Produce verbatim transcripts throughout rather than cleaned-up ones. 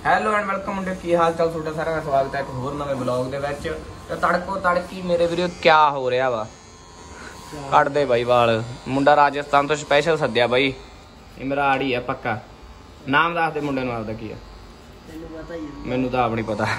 Hello and welcome ਮੁੰਡੇ, ਕੀ ਹਾਲ ਚਾਲ ਤੁਹਾਡਾ ਸਾਰਿਆਂ ਦਾ ਸਵਾਗਤ ਹੈ ਇੱਕ ਹੋਰ ਨਵੇਂ ਬਲੌਗ ਦੇ ਵਿੱਚ। ਤੇ ਤੜਕੋ ਤੜਕੀ ਮੇਰੇ ਵੀਰੋ ਕੀ ਹੋ ਰਿਹਾ ਵਾ, ਕੱਢਦੇ ਬਾਈ ਵਾਲ। ਮੁੰਡਾ ਰਾਜਸਥਾਨ ਤੋਂ ਸਪੈਸ਼ਲ ਸੱਦਿਆ ਬਾਈ, ਇਹ ਮੇਰਾ ਆੜੀ ਆ ਪੱਕਾ। ਨਾਮ ਦੱਸ ਦੇ ਮੁੰਡੇ ਨੂੰ ਆਪਦਾ ਕੀ ਆ। ਮੈਨੂੰ ਤਾਂ ਆਪ ਨਹੀਂ ਪਤਾ,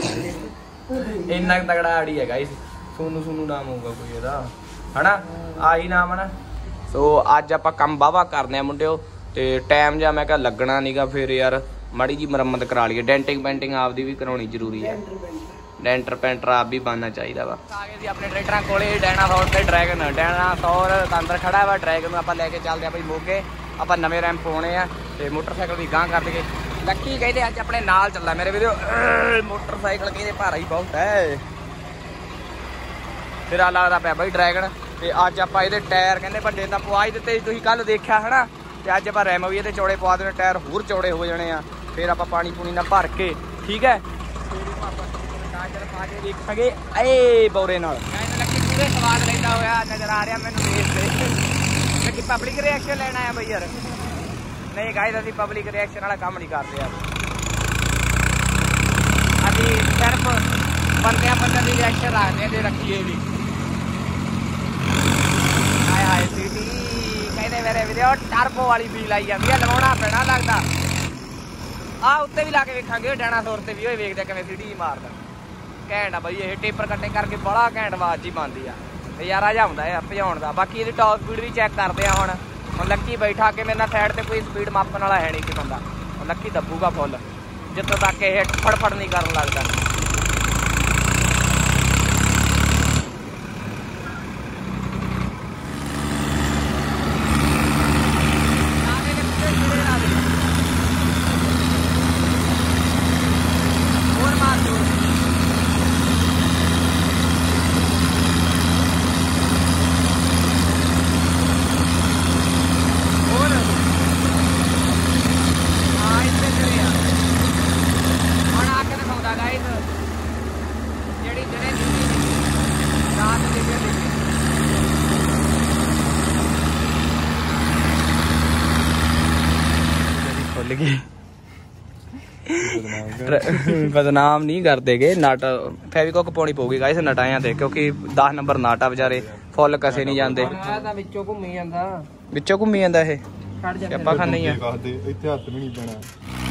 ਇੰਨਾ ਤਗੜਾ ਆੜੀ ਹੈ ਗਾਇਸ। ਸੋਨੂ ਸੋਨੂ ਨਾਮ ਹੋਊਗਾ ਕੋਈ ਇਹਦਾ, ਹਨਾ ਆਹੀ ਨਾਮ ਹੈ ਨਾ। ਸੋ ਅੱਜ ਆਪਾਂ ਕੰਮ ਵਾਹਵਾ ਕਰਨੇ ਆ ਮੁੰਡਿਓ, ਤੇ ਟਾਈਮ ਜਾਂ ਮੈਂ ਕਿਹਾ ਲੱਗਣਾ ਨੀਗਾ, ਫਿਰ ਯਾਰ ਮਾੜੀ ਜੀ ਮੁਰੰਮਤ ਕਰਾ ਲਈਏ। ਡੈਂਟਿੰਗ ਪੈਂਟਿੰਗ ਆਪਦੀ ਵੀ ਕਰਾਉਣੀ ਜ਼ਰੂਰੀ ਹੈ, ਡੈਂਟਰ ਪੈਂਟਰ ਆਪ ਵੀ ਬਣਨਾ ਚਾਹੀਦਾ ਵਾ। ਆ ਗਏ ਸੀ ਆਪਣੇ ਟਰੈਕਟਰਾਂ ਕੋਲੇ ਡਾਇਨਾਸੌਰ ਤੇ ਡਰੈਗਨ। ਡਾਇਨਾਸੌਰ ਤਾਂ ਅੰਦਰ ਖੜਾ ਵਾ, ਡਰੈਗਨ ਨੂੰ ਆਪਾਂ ਲੈ ਕੇ ਚੱਲਦੇ ਆ ਬਈ ਮੋਗੇ। ਆਪਾਂ ਨਵੇਂ ਰੈਂਪ ਪਾਉਣੇ ਆ ਤੇ ਮੋਟਰਸਾਈਕਲ ਵੀ ਗਾਂਹ ਕਰ ਦਈਏ। ਲੱਕੀ ਕਹਿੰਦੇ ਅੱਜ ਆਪਣੇ ਨਾਲ ਚੱਲਾ ਮੇਰੇ ਵੀਰੋ, ਮੋਟਰਸਾਈਕਲ ਕਹਿੰਦੇ ਭਾਰਾ ਹੀ ਬਹੁਤ ਹੈ। ਫਿਰ ਆ ਲੱਗਦਾ ਪਿਆ ਬਈ ਡਰੈਗਨ, ਤੇ ਅੱਜ ਆਪਾਂ ਇਹਦੇ ਟਾਇਰ ਕਹਿੰਦੇ ਵੱਡੇ ਤਾਂ ਪਵਾ ਹੀ ਦਿੱਤੇ, ਤੁਸੀਂ ਕੱਲ ਦੇਖਿਆ ਹਨਾ। ਤੇ ਅੱਜ ਆਪਾਂ ਰੈਮ ਵੀ ਇਹਦੇ ਚੌੜੇ ਪਵਾ ਦੇਣੇ, ਟਾਇਰ ਹੋਰ ਚੌੜੇ ਹੋ ਜਾਣੇ ਆ। ਫਿਰ ਆਪਾਂ ਪਾਣੀ ਪੂਣੀ ਨਾਲ ਭਰ ਕੇ, ਠੀਕ ਹੈ, ਪਾ ਕੇ ਦੇਖਾਂਗੇ ਏ ਬੌਰੇ ਨਾਲ। ਲੱਕੀ ਪੂਰੇ ਸਵਾਦ ਲੈਂਦਾ ਹੋਇਆ ਨਜ਼ਰ ਆ ਰਿਹਾ ਮੈਨੂੰ ਦੇਖ ਕੇ। ਲੱਕੀ ਪਬਲਿਕ ਰਿਐਕਸ਼ਨ ਲੈਣਾ ਆ ਬਈ ਯਾਰ। ਨਹੀਂ ਗਾਇਸ ਅਸੀਂ ਪਬਲਿਕ ਰਿਐਕਸ਼ਨ ਵਾਲਾ ਕੰਮ ਨਹੀਂ ਕਰਦੇ ਯਾਰ, ਅਸੀਂ ਸਿਰਫ ਬੰਦਿਆਂ ਬੰਦਿਆਂ ਦੀ ਰਿਐਕਸ਼ਨ ਰੱਖਦੇ ਆ ਜੇ ਰੱਖੀਏ ਵੀ। ਹਾਏ ਹਾਏ ਸਿਟੀ ਕਹਿੰਦੇ ਮੇਰੇ ਵੀਡੀਓ ਟਰਬੋ ਵਾਲੀ ਫੀਲ ਆਈ ਜਾਂਦੀ ਆ, ਲਵਾਉਣਾ ਪੈਣਾ ਲੱਗਦਾ। ਆ ਉੱਤੇ ਵੀ ਲਾ ਕੇ ਵੇਖਾਂਗੇ ਡਾਇਨਾਸੌਰ ਤੇ ਵੀ, ਉਹ ਵੇਖਦੇ ਕਿਵੇਂ ਸਿਟੀ ਮਾਰਦਾ। ਘੈਂਟ ਆ ਬਈ ਇਹ, ਟੇਪਰ ਕੱਟੇ ਕਰਕੇ ਬੜਾ ਘੈਂਟ ਆਵਾਜ਼ ਹੀ ਬਣਦੀ ਆ, ਨਜ਼ਾਰਾ ਜਿਹਾ ਆਉਂਦਾ ਯਾਰ ਭਜਾਉਣ ਦਾ। ਬਾਕੀ ਇਹਦੀ ਟੌਪ ਸਪੀਡ ਵੀ ਚੈੱਕ ਕਰਦੇ ਆ ਹੁਣ। ਹੁਣ ਲੱਕੀ ਬੈਠਾ ਕੇ ਮੇਰੇ ਨਾਲ ਸਾਈਡ ਤੇ ਕੋਈ ਸਪੀਡ ਮਾਪਣ ਵਾਲਾ ਹੈ ਨਹੀਂ ਸੀ ਬੰਦਾ, ਹੁਣ ਲੱਕੀ ਦੱਬੂਗਾ ਫੁੱਲ ਜਿੱਥੋਂ ਤੱਕ ਇਹ ਫੜਫੜ ਨਹੀਂ ਕਰਨ ਲੱਗਦਾ। बदनाम नहीं करते गे, नट फेविकोक पाउणी पऊगी गाइस नटाइयां ते, क्योंकि दस नंबर नट आ बेचारे फुल कसे नहीं जाते। विचों घूमी जांदा, विचों घूमी जांदा ये ਆਪਾਂ ਖਾਣੇ ਆ। ਇੱਥੇ ਹੱਥ ਵੀ ਨਹੀਂ ਪੈਣਾ।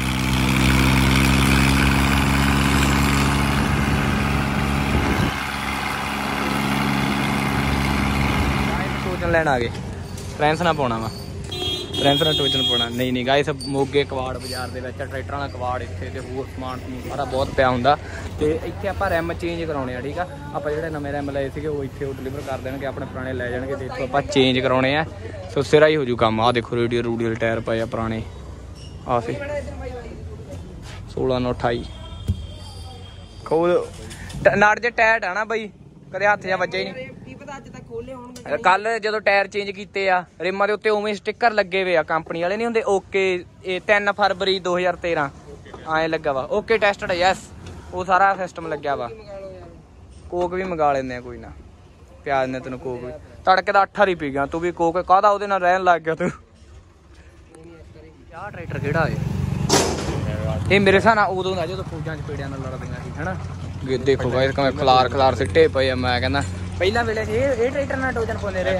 ਟੋਚਨ ਲੈਣ ਆ ਗਏ, ਫਰੈਂਸ ਨਾ ਪਾਉਣਾ ਵਾ, ਫਰੈਂਸ ਨਾਲ ਟੋਚਨ ਪਾਉਣਾ। ਨਹੀਂ ਨਹੀਂ ਗਾਇਸ ਮੋਗੇ ਕਵਾੜ ਬਾਜ਼ਾਰ ਦੇ ਵਿੱਚ ਟਰੈਕਟਰਾਂ ਦਾ ਕਵਾੜ ਇੱਥੇ ਤੇ ਹੋਰ ਸਮਾਨ ਸਾਰਾ ਬਹੁਤ ਪਿਆ ਹੁੰਦਾ। ਤੇ ਇੱਥੇ ਆਪਾਂ ਰੈਮ ਚੇਂਜ ਕਰਾਉਣੇ ਆ, ਠੀਕ ਆ। ਆਪਾਂ ਜਿਹੜੇ ਨਵੇਂ ਰੈਮ ਲਏ ਸੀਗੇ ਉਹ ਇੱਥੇ ਉਹ ਡਿਲੀਵਰ ਕਰ ਦੇਣਗੇ, ਆਪਣੇ ਪੁਰਾਣੇ ਲੈ ਜਾਣਗੇ ਤੇ ਇੱਥੋਂ ਆਪਾਂ ਚੇਂਜ ਕਰਾਉਣੇ ਆ। ਸੋ ਸਿਰਾ ਹੀ ਹੋ ਜੂ ਕੰਮ। ਆਹ ਦੇਖੋ ਰੇਡੀਓ ਰੂਡੀਅਲ ਟਾਇਰ ਪਏ ਆ ਪੁਰਾਣੇ, ਆਹ ਸੀ ਸੋਲਾਂ ਨੌ ਅਠਾਈ ਖੋਲ ਨਾਟ ਜੇ ਟਾਇਰ ਆ ਨਾ ਬਈ, ਕਦੇ ਹੱਥ ਜਾਂ ਵੱਜਿਆ ਹੀ ਨਹੀਂ। ਕੱਲ ਜਦੋਂ ਟਾਇਰ ਚੇਂਜ ਕੀਤੇ ਆ ਰਿਮਾਂ ਦੇ ਉੱਤੇ ਉਵੇਂ ਸਟਿੱਕਰ ਲੱਗੇ ਹੋਏ ਆ, ਕੰਪਨੀ ਵਾਲੇ ਨਹੀਂ ਹੁੰਦੇ। ਓਕੇ ਇਹ ਤਿੰਨ ਫਰਵਰੀ ਦੋ ਹਜ਼ਾਰ ਤੇਰਾਂ ਐਂ ਲੱਗਾ ਵਾ, ਓਕੇ ਟੈਸਟਡ ਯੈਸ, ਉਹ ਸਾਰਾ ਸਿਸਟਮ ਲੱਗਿਆ ਵਾ। ਕੋਕ ਵੀ ਮੰਗਾ ਲੈਂਦੇ ਆ, ਕੋਈ ਨਾ ਪਿਆ ਦਿੰਦੇ ਤੈਨੂੰ ਕੋਕ ਵੀ। ਤੜਕੇ ਦਾ ਅੱਠ ਹੀ ਪੀ ਗਿਆ ਤੂੰ ਵੀ ਕੋਕ, ਕਾਹਦਾ ਉਹਦੇ ਨਾਲ ਰਹਿਣ ਲੱਗ ਗਿਆ ਤੂੰ। ਆਹ ਟਰੈਕਟਰ ਕਿਹੜਾ ਹੈ ਇਹ? ਮੇਰੇ ਹਿਸਾਬ ਨਾਲ ਉਦੋਂ ਦਾ ਜਦੋਂ ਫੌਜਾਂ ਚ ਪੇੜਿਆਂ ਨਾਲ ਲੜਦੀਆਂ ਸੀ ਹਨਾ। ਦੇਖੋ ਗਾਇਸ ਕਿਵੇਂ ਖਲਾਰ ਖਲਾਰ ਸਿੱਟੇ ਪਏ ਆ। ਮੈਂ ਕਹਿੰਦਾ ਪਹਿਲਾਂ ਵੇਲੇ ਇਹ ਇਹ ਟਰੈਕਟਰ ਨਾਲ ਟੋਜਨ ਪਾਉਂਦੇ ਰਹੇ,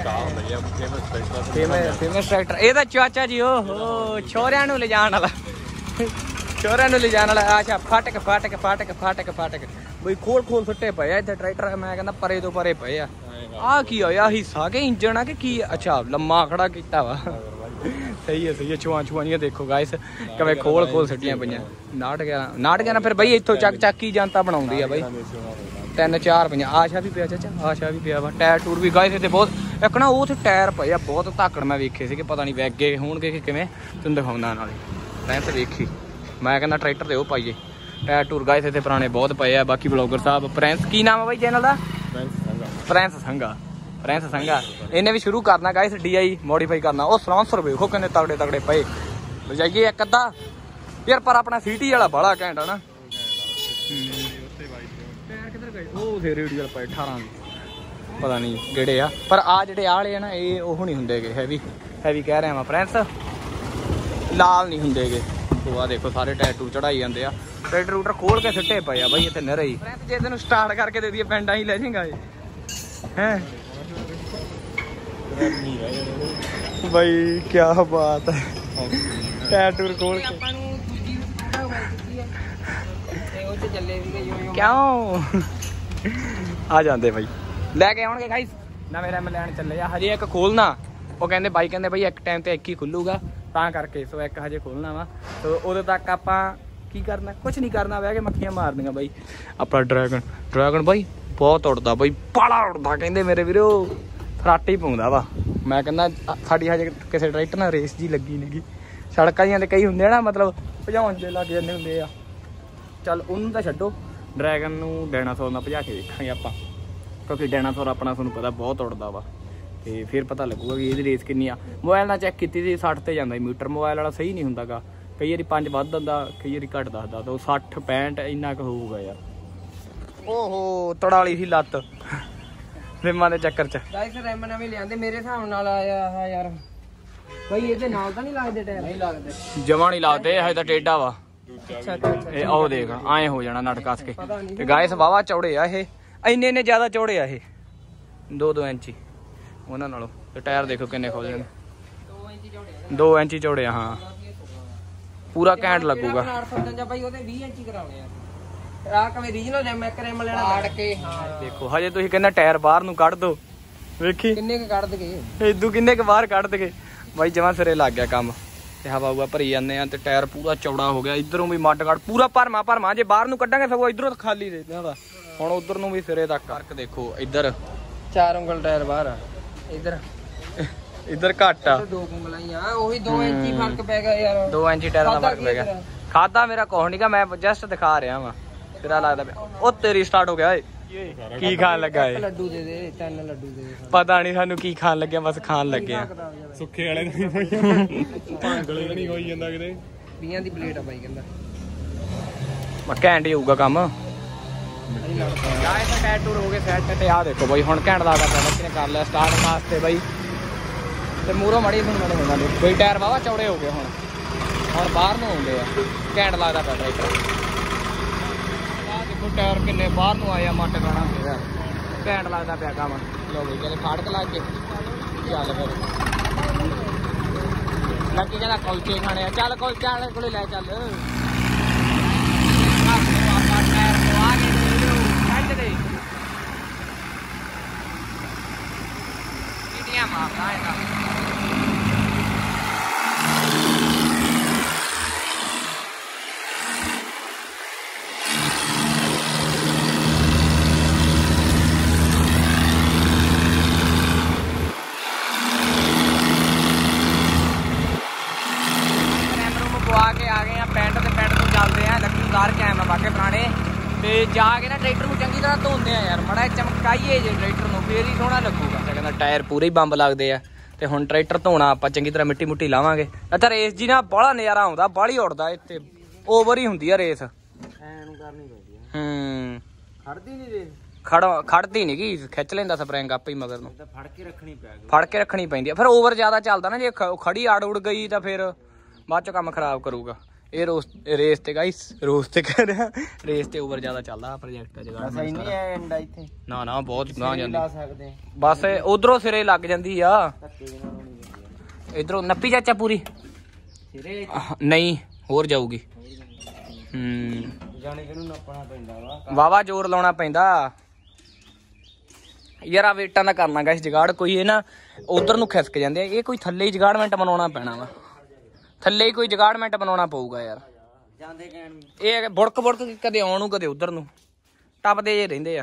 ਫੇਮਸ ਟਰੈਕਟਰ। ਇਹ ਤਾਂ ਚਾਚਾ ਜੀ ਓਹੋ ਛੋਰਿਆਂ ਨੂੰ ਲਿਜਾਣ ਵਾਲਾ, ਛੋਰਿਆਂ ਨੂੰ ਲਿਜਾਣ ਵਾਲਾ। ਅੱਛਾ ਫਾਟਕ ਫਾਟਕ ਫਾਟਕ ਫਾਟਕ ਫਾਟਕ ਬਈ ਖੋਲ ਖੋਲ ਸੁੱਟੇ ਪਏ ਆ ਇੱਥੇ ਟਰੈਕਟਰ। ਮੈਂ ਕਹਿੰਦਾ ਪਰੇ ਤੋਂ ਪਰੇ ਪਏ ਆ। ਆਹ ਕੀ ਹੋਇਆ ਹਿੱਸਾ ਕੇ ਇੰਜਣ ਆ ਕਿ ਕੀ? ਅੱਛਾ ਲੰਮਾ ਖੜਾ ਕੀਤਾ ਵਾ। ਸਹੀ ਹੈ ਸਹੀ ਹੈ। ਛੁਆਂ ਛੁਆਈਆਂ ਦੇਖੋ ਗਾਇਸ ਕਿਵੇਂ ਖੋਲ ਖੋਲ ਸੁੱਟੀਆਂ ਪਈਆਂ। ਨਾਟ ਗਿਆ ਨਾਟ ਗਿਆ ਨਾ ਫਿਰ ਬਈ ਇੱਥੋਂ ਚੱਕ ਚੱਕ ਹੀ ਜਨਤਾ ਬਣਾਉਂਦੀ ਆ ਬਈ। ਤਿੰਨ ਚਾਰ ਪਈਆਂ। ਆਸ਼ਾ ਵੀ ਪਿਆ ਚਾਚਾ, ਆਸ਼ਾ ਵੀ ਪਿਆ ਵਾ। ਟਾਇਰ ਟੂਰ ਵੀ ਗਾਇਸ ਇੱਥੇ ਬਹੁਤ ਇੱਕ ਨਾ ਉਹ ਉੱਥੇ ਟਾਇਰ ਪਏ ਆ ਬਹੁਤ ਧਾਕੜ। ਮੈਂ ਵੇਖੇ ਸੀਗੇ, ਪਤਾ ਨਹੀਂ ਵੈਗ ਗਏ ਹੋਣਗੇ ਕਿ ਕਿਵੇਂ, ਤੈਨੂੰ ਦਿਖਾਉਂਦਾ ਨਾਲੇ। ਮੈਂ ਤਾਂ ਵੇਖੀ, ਮੈਂ ਕਹਿੰਦਾ ਟਰੈਕਟਰ ਤੇ ਉਹ ਪਾਈਏ। ਟਾਇਰ ਟੂਰ ਗਾਇਸ ਇੱਥੇ ਪੁਰਾਣੇ ਬਹੁਤ ਪਏ ਆ। ਬਾਕੀ ਬਲੌਗਰ ਸਾਹਿਬ ਪ੍ਰਿੰਸ, ਕੀ ਨਾਮ ਆ ਬਾਈ ਚੈਨਲ ਦਾ? Prince Sangha, Prince Sangha. ਇਹਨੇ ਵੀ ਸ਼ੁਰੂ ਕਰਨਾ ਗਾਇਸ ਡੀ ਆਈ ਮੋਡੀਫਾਈ ਕਰਨਾ। ਉਹ ਸਲੌਂਸਰ ਵੇਖੋ ਕਿੰਨੇ ਤਗੜੇ ਤਗੜੇ ਪਏ। ਜਾਈਏ ਇੱਕ ਅੱਧਾ ਯਾਰ, ਪਰ ਆਪਣਾ ਸਿਟੀ ਵਾਲਾ ਬੜਾ ਘੈਂਟ ਆ ਨਾ। ਉਹ ਥੇ ਰੇਡੀਅਲ ਪਏ ਅਠਾਰਾਂ ਪਤਾ ਨਹੀਂ ਕਿਹੜੇ ਆ, ਪਰ ਆ ਜਿਹੜੇ ਆਲੇ ਆ ਨਾ ਇਹ ਉਹ ਨਹੀਂ ਹੁੰਦੇ ਗੇ ਹੈਵੀ। ਹੈਵੀ ਕਹਿ ਰਿਹਾ ਮੈਂ ਪ੍ਰਿੰਸ, ਲਾਲ ਨਹੀਂ ਹੁੰਦੇ ਗੇ। ਦੇਖੋ ਆ ਦੇਖੋ ਸਾਰੇ ਟਾਇਰ ਟੂ ਚੜਾਈ ਜਾਂਦੇ ਆ ਟਰੈਕਟਰ ਟਰੂਟਰ ਖੋਲ ਕੇ ਸਿੱਟੇ ਪਏ ਆ ਬਾਈ ਇੱਥੇ ਨਰੇ ਹੀ ਜੇ ਤੈਨੂੰ ਸਟਾਰਟ ਕਰਕੇ ਦੇ ਦਈਏ ਪਿੰਡਾਂ ਹੀ ਲੈ ਜਾਏਗਾ ਇਹ ਹੈ ਬਾਈ ਕੀ ਬਾਤ ਹੈ ਟਾਇਰ ਟੂਰ ਖੋਲ ਕੇ ਕਿਉਂ ਆ ਜਾਂਦੇ ਬਾਈ ਲੈ ਕੇ ਆਉਣਗੇ ਗਾਈਸ ਨਵੇਂ ਰੈਮ ਲੈਣ ਚੱਲੇ ਆ ਹਜੇ ਇੱਕ ਖੋਲਣਾ ਉਹ ਕਹਿੰਦੇ ਬਾਈ ਕਹਿੰਦੇ ਬਾਈ ਇੱਕ ਟਾਈਮ ਤੇ ਇੱਕ ਹੀ ਖੁੱਲੂਗਾ ਤਾਂ ਕਰਕੇ ਸੋ ਇੱਕ ਹਜੇ ਖੋਲਣਾ ਵਾ ਸੋ ਉਦੋਂ ਤੱਕ ਆਪਾਂ ਕੀ ਕਰਨਾ ਕੁਛ ਨਹੀਂ ਕਰਨਾ ਬਹਿ ਕੇ ਮੱਖੀਆਂ ਮਾਰਨੀਆਂ ਬਾਈ ਆਪਣਾ ਡਰੈਗਨ ਡਰੈਗਨ ਬਾਈ ਬਹੁਤ ਉੜਦਾ ਬਾਈ ਬਾਲਾ ਉੜਦਾ ਕਹਿੰਦੇ ਮੇਰੇ ਵੀਰੋ ਫਰਾਟੇ ਹੀ ਪਾਉਂਦਾ ਵਾ ਮੈਂ ਕਹਿੰਦਾ ਸਾਡੀ ਹਜੇ ਕਿਸੇ ਟਰੈਕਟਰ ਨਾਲ ਰੇਸ ਜੀ ਲੱਗੀ ਨੀਗੀ ਸੜਕਾਂ ਦੀਆਂ ਤੇ ਕਈ ਹੁੰਦੇ ਆ ਨਾ ਮਤਲਬ ਭਜਾਉਣ ਦੇ ਲੱਗ ਜਾਂਦੇ ਹੁੰਦੇ ਆ ਚੱਲ ਉਹਨੂੰ ਤਾਂ ਛੱਡੋ ਡਰੈਗਨ ਨੂੰ ਡਾਇਨਾਸੌਰ ਨਾਲ ਭਜਾ ਕੇ ਦੇਖਾਂਗੇ ਆਪਾਂ ਕਿਉਂਕਿ ਡਾਇਨਾਸੌਰ ਆਪਣਾ ਤੁਹਾਨੂੰ ਪਤਾ ਬਹੁਤ ਉੜਦਾ ਵਾ ਤੇ ਫਿਰ ਪਤਾ ਲੱਗੂਗਾ ਵੀ ਇਹਦੀ ਰੇਸ ਕਿੰਨੀ ਆ ਮੋਬਾਈਲ ਨਾਲ ਚੈੱਕ ਕੀਤੀ ਸੀ ਸੱਠ ਤੇ ਜਾਂਦਾ ਮੀਟਰ ਮੋਬਾਈਲ ਵਾਲਾ ਸਹੀ ਨਹੀਂ ਹੁੰਦਾਗਾ ਕਈ ਵਾਰੀ ਪੰਜ ਵੱਧ ਦਿੰਦਾ ਕਈ ਵਾਰੀ ਘੱਟ ਦੱਸਦਾ ਤਾਂ ਉਹ ਸੱਠ ਪੈਂਹਠ ਇੰਨਾ ਕੁ ਹੋਊਗਾ ਯਾਰ ਓਹੋ ਤੜਾਲੀ ਸੀ ਲੱਤ ਰਿਮਾਂ ਦੇ ਚੱਕਰ ਚ ਗਾਇਸ ਰੈਮ ਨਵੇਂ ਲਿਆਂਦੇ ਮੇਰੇ ਹਿਸਾਬ ਨਾਲ ਆਇਆ ਆ ਯਾਰ ਬਈ ਇਹਦੇ ਨਾਲ ਤਾਂ ਨਹੀਂ ਲੱਗਦੇ ਟਾਇਰ ਨਹੀਂ ਲੱਗਦੇ ਜਮਾਂ ਨਹੀਂ ਲੱਗਦੇ ਹਜੇ ਤਾਂ ਟੇਢਾ ਵਾ ਅੱਛਾ ਅੱਛਾ ਇਹ ਆਹ ਦੇਖ ਐਂ ਹੋ ਜਾਣਾ ਨਟ ਕੱਸ ਕੇ ਤੇ ਗਾਇਸ ਵਾਵਾ ਚੌੜੇ ਆ ਇਹ ਇੰਨੇ ਇੰਨੇ ਜ਼ਿਆਦਾ ਚੌੜੇ ਆ ਇਹ ਦੋ ਦੋ ਇੰਚੀ ਉਹਨਾਂ ਨਾਲੋਂ ਤੇ ਟਾਇਰ ਦੇਖੋ ਕਿੰਨੇ ਖੋਲ ਜਾਣੇ ਦੋ ਇੰਚੀ ਚੌੜੇ ਆ ਹਾਂ ਪੂਰਾ ਘੈਂਟ ਲੱਗੂਗਾ ਬਾਈ ਉਹਦੇ ਵੀਹ ਇੰਚੀ ਕਰਾਉਣੇ ਆ ਆ ਕਵੇਂ ਰੀਜਨਲ ਰੈਮ ਇੱਕ ਰੈਮ ਲੈਣਾ ਆੜ ਕੇ ਹਾਂ ਦੇਖੋ ਹਜੇ ਤੁਸੀਂ ਕਹਿੰਦਾ ਟਾਇਰ ਬਾਹਰ ਨੂੰ ਕੱਢ ਦੋ ਵੇਖੀ ਕਿੰਨੇ ਕ ਕੱਢ ਦਗੇ ਇਦੋਂ ਕਿੰਨੇ ਕ ਬਾਹਰ ਕੱਢ ਦਗੇ ਬਾਈ ਜਮਾਂ ਸਿਰੇ ਲੱਗ ਗਿਆ ਕੰਮ ਤੇ ਹਵਾ ਹੁਆ ਭਰੀ ਜਾਂਦੇ ਆ ਤੇ ਟਾਇਰ ਪੂਰਾ ਚੌੜਾ ਹੋ ਗਿਆ ਇਧਰੋਂ ਵੀ ਮੱਡ ਕੱਢ ਪੂਰਾ ਭਰਮਾ ਭਰਮਾ ਜੇ ਬਾਹਰ ਨੂੰ ਕੱਢਾਂਗੇ ਸਗੋਂ ਇਧਰੋਂ ਤਾਂ ਖਾਲੀ ਦੇ ਦਿਆਂਗਾ ਹੁਣ ਉਧਰ ਨੂੰ ਵੀ ਸਿਰੇ ਤੱਕ ਫਰਕ ਦੇਖੋ ਇੱਧਰ ਚਾਰ ਉਂਗਲ ਟਾਇਰ ਬਾਹਰ ਆ ਇੱਧਰ ਇੱਧਰ ਘੱਟ ਆ ਦੋ ਉਂਗਲਾਂ ਹੀ ਆ ਉਹੀ ਦੋ ਇੰਚੀ ਫਰਕ ਪੈ ਗਿਆ ਯਾਰ ਦੋ ਇੰਚੀ ਟਾਇਰ ਦਾ ਫਰਕ ਪੈ ਗਿਆ ਖਾਦਾ ਮੇਰਾ ਕੁਛ ਨਹੀਂਗਾ ਮੈਂ ਜਸਟ ਦਿਖਾ ਰਿਹਾ ਵਾਂ ਤੇਰਾ ਲੱਗਦਾ ਪਿਆ ਉਹ ਤੇਰੀ ਸਟਾਰਟ ਹੋ ਗਿਆ ਓਏ ਕੀ ਖਾਣ ਲੱਗਾ ਏ ਲੱਡੂ ਦੇ ਦੇ ਤਿੰਨ ਲੱਡੂ ਦੇ ਦੇ ਪਤਾ ਨਹੀਂ ਸਾਨੂੰ ਕੀ ਖਾਣ ਲੱਗਿਆ ਬਸ ਖਾਣ ਲੱਗੇ ਆ ਸੁੱਖੇ ਵਾਲੇ ਨਹੀਂ ਭਾਂਗਲੇ ਨਹੀਂ ਹੋਈ ਜਾਂਦਾ ਕਿਤੇ ਵੀਹਾਂ ਦੀ ਪਲੇਟ ਆ ਬਾਈ ਕਹਿੰਦਾ ਮੈਂ ਘੈਂਟ ਹੀ ਹੋਊਗਾ ਕੰਮ ਗਾਇਸ ਟਾਇਰ ਟੂਰ ਹੋ ਗਏ ਸੈੱਟ ਤੇ ਆ ਦੇਖੋ ਬਾਈ ਹੁਣ ਘੈਂਟ ਲੱਗਦਾ ਪਿਆ ਬੱਚੇ ਨੇ ਕਰ ਲਿਆ ਸਟਾਰਟ ਵਾਸਤੇ ਬਾਈ ਤੇ ਮੂਹਰੋਂ ਮੜੀ ਤੁਹਾਨੂੰ ਮੈਨੂੰ ਹੁੰਦਾ ਨਹੀਂ ਕੋਈ ਟਾਇਰ ਵਾਵਾ ਚੌੜੇ ਹੋ ਗਏ ਹੁਣ ਹੁਣ ਬਾਹਰ ਨੂੰ ਆਉਂਦੇ ਆ ਘੈਂਟ ਲੱਗਦਾ ਪਿਆ ਟਰੈਕਟਰ ਦੇਖੋ ਟਾਇਰ ਕਿੰਨੇ ਬਾਹਰ ਨੂੰ ਆਏ ਆ ਮੱਟ ਗਾਣਾ ਸੀਗਾ ਘੈਂਟ ਲੱਗਦਾ ਪਿਆ ਕੰਮ ਲੋ ਬਈ ਕਹਿੰਦੇ ਫਾੜਕ ਲੱਗ ਕੇ ਚੱਲ ਫਿਰ ਲੱਗੀ ਕਹਿੰਦਾ ਕੁਲਚੇ ਖਾਣੇ ਆ ਚੱਲ ਕੁਲਚੇ ਵਾਲੇ ਕੋਲੇ ਲੈ ਚੱਲ ਆਪਾਂ ਟਾਇਰ ਪਵਾ ਕੇ ਕੱਢ ਦੇ ਕਿਹੜੀਆਂ ਮਾਰਦਾ ਇਹਦਾ ਕੈਮ ਆ ਬਾਕੇ ਪੁਰਾਣੇ ਤੇ ਜਾ ਕੇ ਨਾ ਟਰੈਕਟਰ ਨੂੰ ਚੰਗੀ ਤਰ੍ਹਾਂ ਧੋਂਦੇ ਆ ਯਾਰ ਮੜਾ ਚਮਕਾਈਏ ਜੇ ਟਰੈਕਟਰ ਨੂੰ ਫੇਰ ਹੀ ਸੋਹਣਾ ਲੱਗੂਗਾ ਤੇ ਕਹਿੰਦਾ ਟਾਇਰ ਪੂਰੇ ਹੀ ਬੰਬ ਲੱਗਦੇ ਆ ਤੇ ਹੁਣ ਟਰੈਕਟਰ ਧੋਣਾ ਆਪਾਂ ਚੰਗੀ ਤਰ੍ਹਾਂ ਮਿੱਟੀ ਮੁੱਟੀ ਲਾਵਾਂਗੇ ਅੱਛਾ ਰੇਸ ਜੀ ਨਾ ਬੜਾ ਨਜ਼ਾਰਾ ਆਉਂਦਾ ਬਾਹਲੀ ਉੜਦਾ ਇੱਥੇ ਓਵਰ ਹੀ ਹੁੰਦੀ ਆ ਰੇਸ ਐਨੂੰ ਕਰਨੀ ਪੈਂਦੀ ਆ ਹੂੰ ਖੜਦੀ ਨਹੀਂ ਰੇਸ ਖੜ ਖੜਦੀ ਨੀ ਗੀ ਖਿੱਚ ਲੈਂਦਾ ਸਪਰਿੰਗ ਆਪੇ ਹੀ ਮਗਰ ਨੂੰ ਫੜ ਕੇ ਰੱਖਣੀ ਪੈ ਗਈ ਫੜ ਕੇ ਰੱਖਣੀ ਪੈਂਦੀ ਆ ਫਿਰ ਓਵਰ ਜ਼ਿਆਦਾ ਚੱਲਦਾ ਨਾ ਜੇ ਖੜੀ ਆੜ ਉੜ ਗਈ ਤਾਂ ਫਿਰ ਬਾਅਦ ਚ ਕੰਮ ਖਰਾਬ ਕਰੂਗਾ ਇਹ ਰੋਸ ਰੇਸ ਤੇ ਗਾਈਸ ਰੋਸ ਤੇ ਕਹਿ ਰਿਹਾ ਰੇਸ ਤੇ ਓਵਰ ਜ਼ਿਆਦਾ ਚੱਲਦਾ ਪ੍ਰੋਜੈਕਟ ਜਗ੍ਹਾ ਸਹੀ ਨਹੀਂ ਐ ਐਂਡ ਇੱਥੇ ਨਾ ਨਾ ਬਹੁਤ ਗਾਂ ਜਾਂਦੀ ਬਸ ਉਧਰੋਂ ਸਿਰੇ ਲੱਗ ਜਾਂਦੀ ਆ ਇਧਰੋਂ ਨੱਪੀ ਚਾਚਾ ਪੂਰੀ ਸਿਰੇ ਨਹੀਂ ਹੋਰ ਜਾਊਗੀ ਹੂੰ ਜਾਣੇ ਕਿਹਨੂੰ ਨੱਪਣਾ ਪੈਂਦਾ ਵਾ ਵਾਵਾ ਜ਼ੋਰ ਲਾਉਣਾ ਪੈਂਦਾ ਯਾਰ ਆ ਵੇਟਾਂ ਦਾ ਕਰਨਾ ਗਾਈਸ ਜਗਾੜ ਕੋਈ ਇਹ ਨਾ ਉਧਰ ਨੂੰ ਖਿਸਕ ਜਾਂਦੇ ਆ ਇਹ ਕੋਈ ਥੱਲੇ ਹੀ ਜਗਾੜਮੈਂਟ ਬਣਾਉਣਾ ਪੈਣਾ ਵਾ ਥੱਲੇ ਹੀ ਕੋਈ ਜਗਾੜਮੈਂਟ ਬਣਾਉਣਾ ਪਊਗਾ ਯਾਰ ਜਾਂਦੇ ਕਹਿਣ ਇਹ ਬੁੜਕ ਬੁੜਕ ਕਦੇ ਆਉਣ ਨੂੰ ਕਦੇ ਉਧਰ ਨੂੰ ਟੱਪਦੇ ਜੇ ਰਹਿੰਦੇ ਆ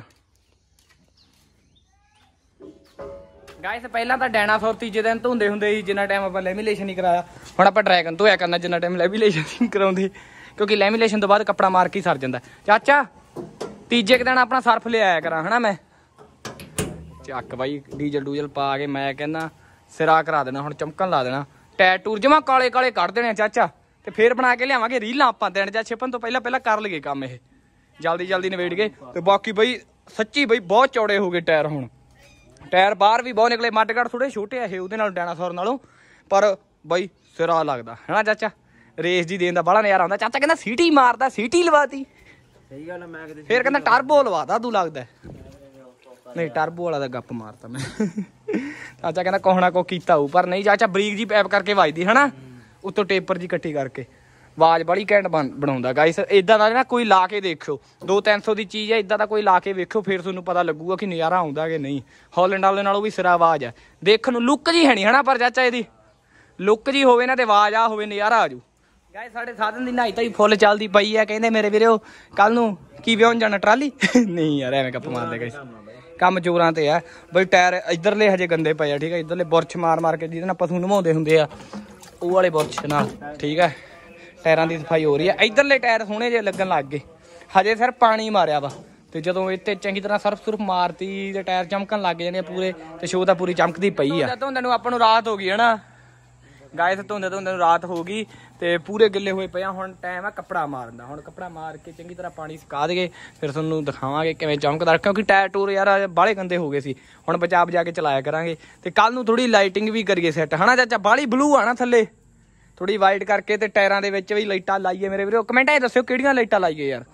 ਗਾਇਸ ਪਹਿਲਾਂ ਤਾਂ ਡਾਇਨਾਸੌਰ ਤੀਜੇ ਦਿਨ ਧੋਂਦੇ ਹੁੰਦੇ ਸੀ ਜਿੰਨਾ ਟਾਈਮ ਆਪਾਂ ਲੈਮੀਲੇਸ਼ਨ ਹੀ ਕਰਾਇਆ ਹੁਣ ਆਪਾਂ ਡਰੈਗਨ ਧੋਇਆ ਕਰਨਾ ਜਿੰਨਾ ਟਾਈਮ ਲੈਮੀਲੇਸ਼ਨ ਨਹੀਂ ਕਰਾਉਂਦੇ ਕਿਉਂਕਿ ਲੈਮੀਲੇਸ਼ਨ ਤੋਂ ਬਾਅਦ ਕੱਪੜਾ ਮਾਰ ਕੇ ਸਰ ਜਾਂਦਾ ਚਾਚਾ ਤੀਜੇ ਕੁ ਦਿਨ ਆਪਣਾ ਸਰਫ ਲਿਆਇਆ ਕਰਾਂ ਹਨਾ ਮੈਂ ਚੱਕ ਬਾਈ ਡੀਜ਼ਲ ਡੂਜਲ ਪਾ ਕੇ ਮੈਂ ਕਹਿੰਦਾ ਸਿਰਾ ਕਰਾ ਦੇਣਾ ਹੁਣ ਚਮਕਣ ਲਾ ਦੇਣਾ ਟਾਇਰ ਟੂਰ ਜਮਾ ਕਾਲੇ ਕਾਲੇ ਕੱਢ ਦੇਣੇ ਚਾਚਾ ਤੇ ਫੇਰ ਬਣਾ ਕੇ ਲਿਆਵਾਂਗੇ ਰੀਲਾਂ ਆਪਾਂ ਦਿਨ ਜਾਂ ਛਿਪਣ ਤੋਂ ਪਹਿਲਾਂ ਪਹਿਲਾਂ ਕਰ ਲਈਏ ਕੰਮ ਇਹ ਜਲਦੀ ਜਲਦੀ ਨਿਬੇੜ ਗਏ ਤੇ ਬਾਕੀ ਬਈ ਸੱਚੀ ਬਈ ਬਹੁਤ ਚੌੜੇ ਹੋ ਗਏ ਟਾਇਰ ਹੁਣ ਟਾਇਰ ਬਾਹਰ ਵੀ ਬਹੁਤ ਨਿਕਲੇ ਮੱਡਗੜ ਥੋੜੇ ਛੋਟੇ ਆ ਇਹ ਉਹਦੇ ਨਾਲ ਡਾਇਨਾਸੌਰ ਨਾਲੋਂ ਪਰ ਬਈ ਸਿਰਾ ਲੱਗਦਾ ਹੈ ਨਾ ਚਾਚਾ ਰੇਸ ਜੀ ਦੇਣ ਦਾ ਬੜਾ ਨਜ਼ਾਰਾ ਆਉਂਦਾ। ਚਾਚਾ ਕਹਿੰਦਾ ਸੀਟੀ ਮਾਰਦਾ, ਸੀਟੀ ਲਵਾਤੀ। ਸਹੀ ਗੱਲ ਮੈਂ ਕਿਤੇ ਫਿਰ ਕਹਿੰਦਾ ਟਰਬੋ ਲਵਾਦਾ ਤੂੰ ਲੱਗਦਾ। ਨਹੀਂ ਟਰਬੋ ਵਾਲਾ ਦਾ ਗੱਪ ਮਾਰਤਾ ਮੈਂ। ਚਾਚਾ ਕਹਿੰਦਾ ਕੋਹਣਾ ਕੋ ਕੀਤਾ ਹੋਊ, ਪਰ ਨਹੀਂ ਚਾਚਾ ਬਰੀਕ ਜੀ ਪੈਪ ਕਰਕੇ ਵੱਜਦੀ ਹਨਾ, ਉੱਤੋਂ ਟੇਪਰ ਜੀ ਇਕੱਠੀ ਕਰਕੇ ਆਵਾਜ਼ ਬੜੀ ਘੈਂਟ ਬਣਾਉਂਦਾ ਗਾਇਸ। ਇਦਾਂ ਦਾ ਨਾ ਕੋਈ ਲਾ ਕੇ ਦੇਖਿਓ, ਦੋ ਤਿੰਨ ਸੌ ਦੀ ਚੀਜ਼ ਹੈ, ਇਦਾਂ ਦਾ ਕੋਈ ਲਾ ਕੇ ਵੇਖਿਓ, ਫਿਰ ਤੁਹਾਨੂੰ ਪਤਾ ਲੱਗੂਗਾ ਕਿ ਨਜ਼ਾਰਾ ਆਉਂਦਾ ਕਿ ਨਹੀਂ। ਹੌਲੈਂਡ ਵਾਲੇ ਨਾਲੋਂ ਵੀ ਸਿਰਾ ਆਵਾਜ਼ ਹੈ ਦੇਖਣ ਨੂੰ, ਲੁੱਕ ਜੀ ਹੈ ਨਹੀਂ ਹਨਾ, ਪਰ ਚਾਚਾ ਇਹਦੀ ਲੁੱਕ ਜੀ ਹੋਵੇ ਨਾ ਤੇ ਆਵਾਜ਼ ਆ ਹੋਵੇ, ਨਜ਼ਾਰਾ ਆ ਜੂ। ਗਾਇਸ ਸਾਡੇ ਸਾਧਨ ਦੀ ਨਹਾਈ ਤਾਂ ਹੀ ਫੁੱਲ ਚੱਲਦੀ ਪਈ ਹੈ। ਕਹਿੰਦੇ ਮੇਰੇ ਵੀਰੇ ਕੱਲ ਨੂੰ ਕੀ ਵਿਆਹੁਣ ਜਾਣਾ ਟਰਾਲੀ। ਨਹੀਂ ਯਾਰ ਐਵੇਂ ਗੱਪ ਮਾਰਦੇ ਗਾਇਸ, ਕੰਮ ਚੋਰਾਂ ਤੇ ਆ ਬਈ। ਟਾਇਰ ਇੱਧਰਲੇ ਹਜੇ ਗੰਦੇ ਪਏ ਆ ਠੀਕ ਹੈ, ਇੱਧਰਲੇ ਬੁਰਸ਼ ਮਾਰ ਮਾਰ ਕੇ ਜਿਹਦੇ ਨਾਲ ਪਸ਼ੂ ਨਵਾਉਂਦੇ ਹੁੰਦੇ ਆ ਉਹ ਵਾਲੇ ਬੁਰਸ਼ ਨਾਲ ਠੀਕ ਹੈ। ਟਾਇਰਾਂ ਦੀ ਸਫਾਈ ਹੋ ਰਹੀ ਹੈ। ਇੱਧਰਲੇ ਟਾਇਰ ਸੋਹਣੇ ਜਿਹੇ ਲੱਗਣ ਲੱਗ ਗਏ, ਹਜੇ ਸਿਰ ਪਾਣੀ ਮਾਰਿਆ ਵਾ, ਤੇ ਜਦੋਂ ਇੱਥੇ ਚੰਗੀ ਤਰ੍ਹਾਂ ਸਰਫ ਸੁਰਫ ਮਾਰਤੀ ਤੇ ਟਾਇਰ ਚਮਕਣ ਲੱਗ ਜਾਣੇ ਪੂਰੇ, ਤੇ ਸ਼ੋਅ ਤਾਂ ਪੂਰੀ ਚਮਕਦੀ ਪਈ ਆ। ਧੁੰਦ ਨੂੰ ਆਪਾਂ ਨੂੰ ਰਾਤ ਹੋ ਗਈ ਹੈ ਨਾ ਗਾਇਸ, ਧੁੰਦ ਧੁੰਦ ਨੂੰ ਰਾਤ ਹੋ ਗਈ ਤੇ ਪੂਰੇ ਗਿੱਲੇ ਹੋਏ ਪਏ ਆ। ਹੁਣ ਟਾਈਮ ਆ ਕੱਪੜਾ ਮਾਰਨ ਦਾ, ਹੁਣ ਕੱਪੜਾ ਮਾਰ ਕੇ ਚੰਗੀ ਤਰ੍ਹਾਂ ਪਾਣੀ ਸੁਕਾ ਦੇਗੇ, ਫਿਰ ਤੁਹਾਨੂੰ ਦਿਖਾਵਾਂਗੇ ਕਿਵੇਂ ਚਮਕਦਾ, ਕਿਉਂਕਿ ਟਾਇਰ ਟੂਰ ਯਾਰ ਬਾਹਲੇ ਗੰਦੇ ਹੋ ਗਏ ਸੀ। ਹੁਣ ਬਚਾ ਬਚਾ ਕੇ ਚਲਾਇਆ ਕਰਾਂਗੇ, ਤੇ ਕੱਲ ਨੂੰ ਥੋੜੀ ਲਾਈਟਿੰਗ ਵੀ ਕਰੀਏ ਸੈੱਟ ਹਨਾ ਚਾਚਾ। ਬਾਹਲੀ ਬਲੂ ਆ ਨਾ ਥੱਲੇ, ਥੋੜੀ ਵਾਈਟ ਕਰਕੇ, ਤੇ ਟਾਇਰਾਂ ਦੇ ਵਿੱਚ ਵੀ ਲਾਈਟਾਂ ਲਾਈਏ ਮੇਰੇ ਵੀਰੋ। ਕਮੈਂਟਾਂ 'ਚ ਦੱਸਿਓ ਕਿਹੜੀਆਂ ਲਾਈਟਾਂ ਲਾਈਏ ਯਾਰ।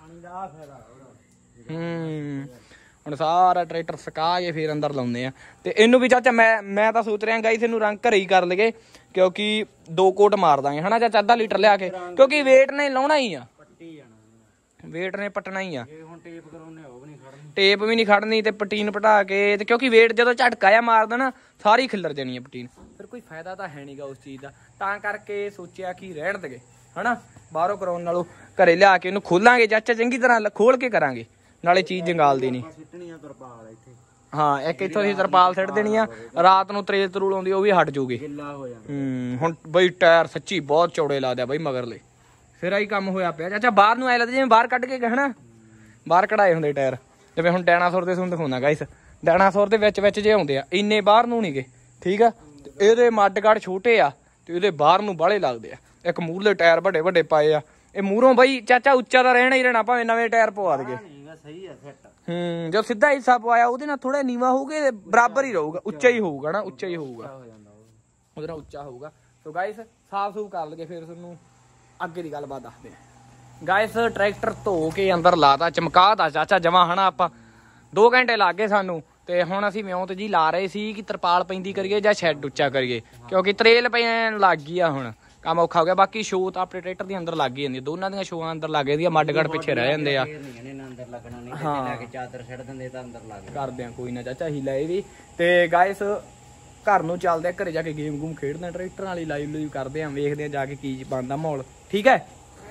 ਹੂੰ ਹੁਣ ਸਾਰਾ ਟਰੈਕਟਰ ਸੁਕਾ ਕੇ ਫਿਰ ਅੰਦਰ ਲਾਉਂਦੇ ਆ। ਤੇ ਇਹਨੂੰ ਵੀ ਚਾਚਾ ਮੈਂ ਮੈਂ ਤਾਂ ਸੋਚ ਰਿਹਾ ਗਾਈਸ ਇਹਨੂੰ ਰੰਗ ਘਰੇ ਹੀ ਕਰ ਲਈਏ, ਕਿਉਂਕਿ ਦੋ ਕੋਟ ਮਾਰ ਦਾਂਗੇ ਹਨਾ ਚਾਚਾ, ਅੱਧਾ ਲੀਟਰ ਲਿਆ ਕੇ, ਕਿਉਂਕਿ ਵੇਟ ਨੇ ਲਾਉਣਾ ਹੀ ਆ, ਵੇਟ ਨੇ ਪੱਟਣਾ ਹੀ ਆ। ਟੇਪ ਵੀ ਨਹੀਂ ਖੜਨੀ ਤੇ ਪਟੀਨ ਪਟਾ ਕੇ, ਤੇ ਕਿਉਂਕਿ ਵੇਟ ਜਦੋਂ ਝਟਕਾ ਆ ਮਾਰਦਾ ਨਾ ਸਾਰੀ ਖਿੱਲਰ ਜਾਣੀ ਆ ਪਟੀਨ, ਫਿਰ ਕੋਈ ਫਾਇਦਾ ਤਾਂ ਹੈ ਨਹੀਂਗਾ ਉਸ ਚੀਜ਼ ਦਾ। ਤਾਂ ਕਰਕੇ ਸੋਚਿਆ ਕਿ ਰਹਿਣ ਦੇਗੇ ਹਨਾ, ਬਾਹਰੋਂ ਕਰਾਉਣ ਨਾਲੋਂ ਘਰੇ ਲਿਆ ਕੇ ਇਹਨੂੰ ਖੋਲਾਂਗੇ ਚਾਚਾ, ਚੰਗੀ ਤਰ੍ਹਾਂ ਖੋਲ ਕੇ ਕਰਾਂਗੇ, ਨਾਲੇ ਚੀਜ਼ ਜੰਗਾਲਦੀ ਨਹੀਂ। ਹਾਂ ਇੱਕ ਇੱਥੋਂ ਅਸੀਂ ਤਰਪਾਲ ਸਿੱਟ ਦੇਣੀ ਆ, ਰਾਤ ਨੂੰ ਤਰੇਲ ਤਰੂਲ ਆਉਂਦੀ ਉਹ ਵੀ ਹਟ ਜੂਗੀ। ਹੂੰ ਹੁਣ ਬਈ ਟਾਇਰ ਸੱਚੀ ਬਹੁਤ ਚੌੜੇ ਲੱਗਦੇ ਬਈ ਮਗਰਲੇ, ਫਿਰ ਆਹੀ ਕੰਮ ਹੋਇਆ ਪਿਆ ਚਾਚਾ। ਬਾਹਰ ਨੂੰ ਐ ਲੱਗਦਾ ਜਿਵੇਂ ਬਾਹਰ ਕੱਢ ਕੇ ਕਹਿਣਾ, ਬਾਹਰ ਕਢਾਏ ਹੁੰਦੇ ਟਾਇਰ, ਜਿਵੇਂ ਹੁਣ ਡਾਇਨਾਸੌਰ ਦੇ ਤੁਹਾਨੂੰ ਦਿਖਾਉਂਦਾ ਗਾਇਸ, ਡਾਇਨਾਸੌਰ ਦੇ ਵਿੱਚ ਵਿੱਚ ਜੇ ਆਉਂਦੇ ਆ, ਇੰਨੇ ਬਾਹਰ ਨੂੰ ਨੀ ਗੇ ਠੀਕ ਆ। ਇਹਦੇ ਮੱਡਗੜ ਛੋਟੇ ਆ ਤੇ ਇਹਦੇ ਬਾਹਰ ਨੂੰ ਬਾਹਲੇ ਲੱਗਦੇ ਆ। ਇੱਕ ਮੂਹਰਲੇ ਟਾਇਰ ਵੱਡੇ ਵੱਡੇ ਪਾਏ ਆ, ਇਹ ਮੂਹਰੋਂ ਬਈ ਚਾਚਾ ਉੱਚਾ ਤਾਂ ਰਹਿਣਾ ਹੀ ਰਹਿਣਾ, ਭਾਵੇਂ ਨਵੇਂ ਟਾਇਰ ਪਵਾ ਦੇਗੇ। ਹੂੰ ਜੋ ਸਿੱਧਾ ਹਿੱਸਾ ਪਵਾਇਆ ਉਹਦੇ ਨਾਲ ਥੋੜਾ ਨੀਵਾ ਹੋਊਗਾ, ਬਰਾਬਰ ਹੀ ਰਹੂਗਾ, ਉੱਚਾ ਹੀ ਹੋਊਗਾ ਨਾ, ਉੱਚਾ ਹੀ ਹੋਊਗਾ ਉਹਦੇ ਨਾਲ, ਉੱਚਾ ਹੋਊਗਾ। ਸੋ ਗਾਇਸ ਸਾਫ ਸੂਫ ਕਰ ਲਗੇ, ਫਿਰ ਤੁਹਾਨੂੰ ਅੱਗੇ ਦੀ ਗੱਲਬਾਤ ਦੱਸਦੇ ਆ। ਗਾਇਸ ਟਰੈਕਟਰ ਧੋ ਕੇ ਅੰਦਰ ਲਾਤਾ, ਚਮਕਾਤਾ ਚਾਚਾ ਜਮਾ ਹਨਾ। ਆਪਾਂ ਦੋ ਘੰਟੇ ਲੱਗ ਗਏ ਸਾਨੂੰ, ਤੇ ਹੁਣ ਅਸੀਂ ਵਿਉਂਤ ਜੀ ਲਾ ਰਹੇ ਸੀ ਕਿ ਤਰਪਾਲ ਪੈਂਦੀ ਕਰੀਏ ਜਾਂ ਸ਼ੈੱਡ ਉੱਚਾ ਕਰੀਏ, ਕਿਉਂਕਿ ਤਰੇਲ ਪੈਣ ਲੱਗ ਗਈ ਆ, ਹੁਣ ਕੰਮ ਔਖਾ ਹੋ ਗਿਆ। ਬਾਕੀ ਸ਼ੋਅ ਤਾਂ ਆਪਣੇ ਟਰੈਕਟਰ ਦੀ ਅੰਦਰ ਲੱਗ ਹੀ ਜਾਂਦੀ, ਦੋਨਾਂ ਦੀਆਂ ਸ਼ੋਆਂ ਅੰਦਰ ਲੱਗ ਜਾਂਦੀਆਂ, ਮੱਡਗੜ ਪਿੱਛੇ ਰਹਿ ਜਾਂਦੇ ਆ। ਹਾਂ ਕਰਦੇ ਆ ਕੋਈ ਨਾ ਚਾਚਾ ਹੀਲਾ ਇਹ ਵੀ। ਤੇ ਗਾਇਸ ਘਰ ਨੂੰ ਚੱਲਦੇ ਆ, ਘਰੇ ਜਾ ਕੇ ਗੇਮ ਗੂਮ ਖੇਡਦੇ ਆ, ਟਰੈਕਟਰ ਵਾਲੀ ਲਾਈਵ ਲੂਈਵ ਕਰਦੇ ਆ, ਵੇਖਦੇ ਆ ਜਾ ਕੇ ਕੀ ਬਣਦਾ ਮਾਹੌਲ ਠੀਕ ਹੈ।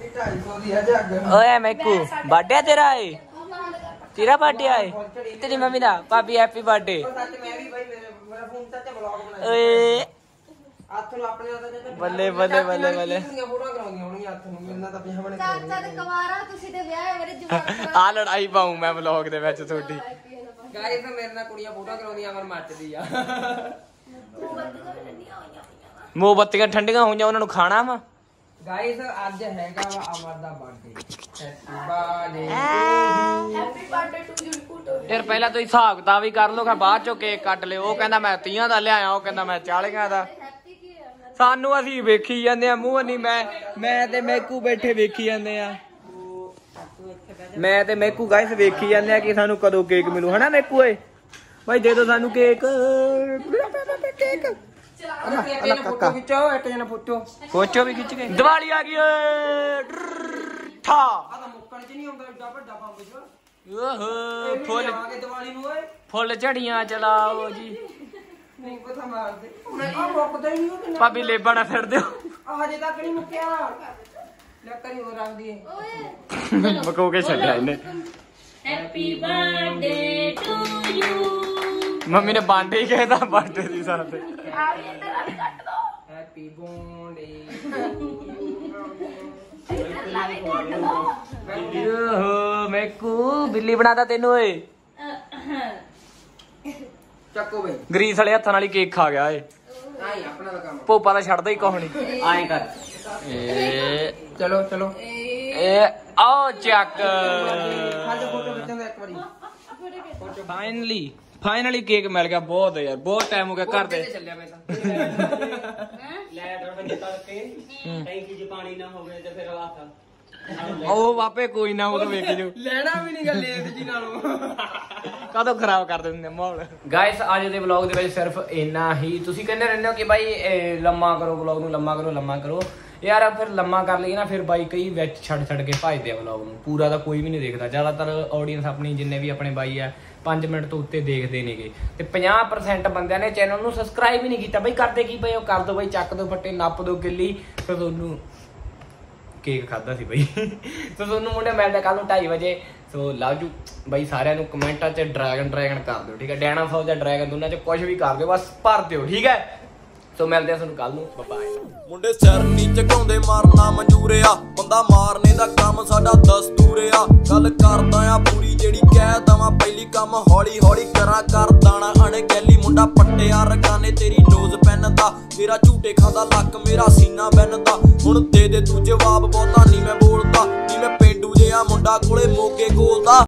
ਓਏ ਮੈਕੂ ਬਰਥਡੇ ਤੇਰਾ ਏ, ਤੇਰਾ ਬਰਥਡੇ ਆਏ ਤੇਰੀ ਮੰਮੀ ਦਾ, ਭਾਬੀ ਹੈਪੀ ਬਰਥਡੇ। ਓਏ ਬੱਲੇ ਬੱਲੇ ਬੱਲੇ ਬੱਲੇ ਆ ਲੜਾਈ ਪਾਉ ਮੈਂ ਵਲੌਗ ਦੇ ਵਿੱਚ ਤੁਹਾਡੀ। ਗਾਇਸ ਮੇਰੇ ਨਾਲ ਕੁੜੀਆਂ ਫੋਟੋ ਕਰਾਉਂਦੀਆਂ, ਅਮਰ ਮੱਚਦੀ ਆ। ਮੋਮਬੱਤੀਆਂ ਠੰਡੀਆਂ ਹੋਈਆਂ, ਉਹਨਾਂ ਨੂੰ ਖਾਣਾ ਵਾ। ਗਾਇਸ ਅੱਜ ਹੈਗਾ ਵਾ ਅਮਰ ਦਾ birthday, happy birthday to you. ਯਾਰ ਪਹਿਲਾਂ ਤੁਸੀਂ ਹਿਸਾਬ ਕਿਤਾਬ ਵੀ ਕਰ ਲਓ, ਬਾਅਦ ਚੋਂ ਕੇਕ ਕੱਟ ਲਿਓ। ਉਹ ਕਹਿੰਦਾ ਮੈਂ ਤੀਆਂ ਦਾ ਲਿਆਇਆ, ਉਹ ਕਹਿੰਦਾ ਮੈਂ ਚਾਲੀਆਂ ਦਾ। ਸਾਨੂੰ ਅਸੀਂ ਵੇਖੀ ਜਾਂਦੇ ਆ ਮੂੰਹ ਨਹੀਂ, ਮੈਂ ਮੈਂ ਤੇ ਮੈਕੂ ਬੈਠੇ ਵੇਖੀ ਜਾਂਦੇ ਆ, ਮੈਂ ਤੇ ਮੈਕੂ ਗਾਇਸ ਵੇਖੀ ਜਾਂਦੇ ਆ ਕਿ ਸਾਨੂੰ ਕਦੋਂ ਕੇਕ ਮਿਲੂ ਹਨਾ ਮੈਕੂ। ਓਏ ਭਾਈ ਦੇ ਦੋ ਸਾਨੂੰ ਕੇਕ, ਕੇਕ ਫੋਟੋ ਵੀ ਖਿੱਚ ਕੇ। ਦੀਵਾਲੀ ਆ ਗਈ ਓਏ, ਫੁੱਲ ਫੁੱਲ ਝੜੀਆਂ ਚਲਾਓ ਜੀ। ਭਾਬੀ ਲੇਬਾ ਨਾ ਫਿਰ ਦਿਓ, ਹਜੇ ਤੱਕ ਨਹੀਂ ਮੁੱਕਿਆ, ਲੱਕੜੀ ਹੋਰ ਰੱਖ ਦਈਏ। ਮਕੋ ਕੇ ਛੱਡਿਆ ਇਹਨੇ। Happy birthday to you. Mummy ਨੇ ਬਾਂਡੇ ਹੀ ਕਹਿਦਾ ਬਰਥਡੇ ਦੀ ਸਾਥ। ਹੈਪੀ ਬਰਥਡੇ ਓਹ ਮੈਕੂ ਬਿੱਲੀ ਬਣਾਤਾ ਤੈਨੂੰ ਓਏ। ਚੱਕੋ ਬਈ ਗਰੀਸ ਵਾਲੇ ਹੱਥਾਂ ਨਾਲ ਹੀ ਕੇਕ ਖਾ ਗਿਆ ਏ। ਆਪਣਾ ਕੰਮ ਭੋਪਾ ਦਾ ਛੱਡਦਾ ਹੀ ਕੁਛ ਨੀ। ਆਏ ਕਰ ਏ ਚਲੋ ਚਲੋ ਏ ਆਓ ਚੱਕ। ਫਾਈਨਲੀ ਫਾਈਨਲੀ ਕੇਕ ਮਿਲ ਗਿਆ। ਬਹੁਤ ਯਾਰ ਬਹੁਤ ਟਾਈਮ ਹੋ ਗਿਆ ਘਰ ਦੇ ਚੱਲਿਆ ਮੈਂ ਤਾਂ ਲੈਟ ਵਜੇ ਤੱਕ ਟੈਂਕੀ 'ਚ ਪਾਣੀ ਨਾ ਹੋਵੇ ਤੇ ਫਿਰ ਆਖਾ ਉਹ ਵਾਪੇ ਕੋਈ ਨਾ ਉਹ ਵੇਖ ਜੋ ਲੈਣਾ ਵੀ ਨਹੀਂ ਗੱਲੇ ਜੀ ਨਾਲੋਂ ਕਦੋਂ ਖਰਾਬ ਕਰ ਦਿੰਦੇ ਮਾਹੌਲ। ਗਾਇਸ ਅੱਜ ਦੇ ਵਲੌਗ ਦੇ ਵਿੱਚ ਸਿਰਫ ਇੰਨਾ ਹੀ। ਤੁਸੀਂ ਕਹਿੰਦੇ ਰਹਿੰਦੇ ਹੋ ਕਿ ਬਾਈ ਇਹ ਲੰਮਾ ਕਰੋ ਵਲੌਗ ਨੂੰ, ਲੰਮਾ ਕਰੋ ਲੰਮਾ ਕਰੋ ਯਾਰ। ਫਿਰ ਲੰਮਾ ਕਰ ਲਈਏ ਨਾ ਫਿਰ ਬਾਈ ਕਈ ਵਿੱਚ ਛੱਡ ਛੱਡ ਕੇ ਭਜਦੇ ਆ ਵਲੌਗ ਨੂੰ, ਪੂਰਾ ਤਾਂ ਕੋਈ ਵੀ ਨਹੀਂ ਦੇਖਦਾ। ਜ਼ਿਆਦਾਤਰ ਆਡੀਅנס ਆਪਣੀ ਜਿੰਨੇ ਵੀ ਆਪਣੇ ਬਾਈ ਆ ਪੰਜ ਮਿੰਟ ਤੋਂ ਉੱਤੇ ਦੇਖਦੇ ਨੇਗੇ ਤੇ ਪੰਜਾਹ ਪ੍ਰਸੈਂਟ ਬੰਦਿਆਂ ਨੇ ਚੈਨਲ ਨੂੰ ਸਬਸਕ੍ਰਾਈਬ ਹੀ ਨਹੀਂ ਕੀਤਾ। ਬਈ ਕਰਦੇ ਕੀ ਪਏ ਹੋ, ਕਰ ਦੋ ਬਈ, ਚੱਕ ਦੋ ਫੱਟੇ, ਨੱਪ ਦੋ ਗਿੱਲੀ। ਫਿਰ ਤੁਹਾਨੂੰ ਕੇਕ ਖਾਦਾ ਸੀ ਬਈ। ਸੋ ਤੁਹਾਨੂੰ ਮੁੰਡੇ ਮਿਲਦਾ ਕੱਲ ਨੂੰ ਢਾਈ ਵਜੇ। ਸੋ ਲਵ ਯੂ ਬਈ ਸਾਰਿਆਂ ਨੂੰ। ਕਮੈਂਟਾਂ 'ਚ ਡਰੈਗਨ ਡਰੈਗਨ ਕਰ ਦਿਓ, ਠੀਕ ਹੈ। ਡਾਇਨਾਸੌਰ ਜਾਂ ਡਰੈਗਨ ਦੋਨਾਂ 'ਚ ਕੁਝ ਵੀ ਕਰ ਦਿਓ, ਬਸ ਭਰ ਦਿਓ, ਠੀਕ ਹੈ। ਸੋ ਮਿਲਦੇ ਆ ਤੁਹਾਨੂੰ ਕੱਲ ਨੂੰ, ਬਾਏ। ਮੁੰਡੇ ਸਿਰ ਨੀ ਝੁਕਾਉਂਦੇ ਮਾਰਨਾ ਮਨਜ਼ੂਰ ਆ, ਬੰਦਾ ਮਾਰਨੇ ਦਾ ਕੰਮ ਸਾਡਾ ਦਸਤੂਰ ਆ। ਗੱਲ ਕਰਦਾ ਆ ਪੂਰੀ ਜਿਹੜੀ ਕਹਿ ਦਵਾਂ ਪਹਿਲੀ, ਕੰਮ ਹੌਲੀ ਹੌਲੀ ਕਰਾਂ ਕਰ ਦਾਣਾ ਅਣਗਹਿਲੀ। ਮੁੰਡਾ ਪੱਟਿਆ ਰਗਾਨੇ ਤੇਰੀ ਨੋਜ਼ ਪੈਨ ਦਾ, ਤੇਰਾ ਝੂਟੇ ਖਾਂਦਾ ਲੱਕ ਮੇਰਾ ਸੀਨਾ ਬੈਨ ਦਾ। ਹੁਣ ਦੇ ਦੇ ਤੂੰ ਜਵਾਬ, ਬਹੁਤਾ ਨੀ ਮੈਂ ਬੋਲਦਾ, ਨੀ ਮੈਂ ਪੇਂਡੂ ਜਿਹਾ ਮੁੰਡਾ ਕੋਲੇ ਮੋਗੇ ਗੋਲਦਾ।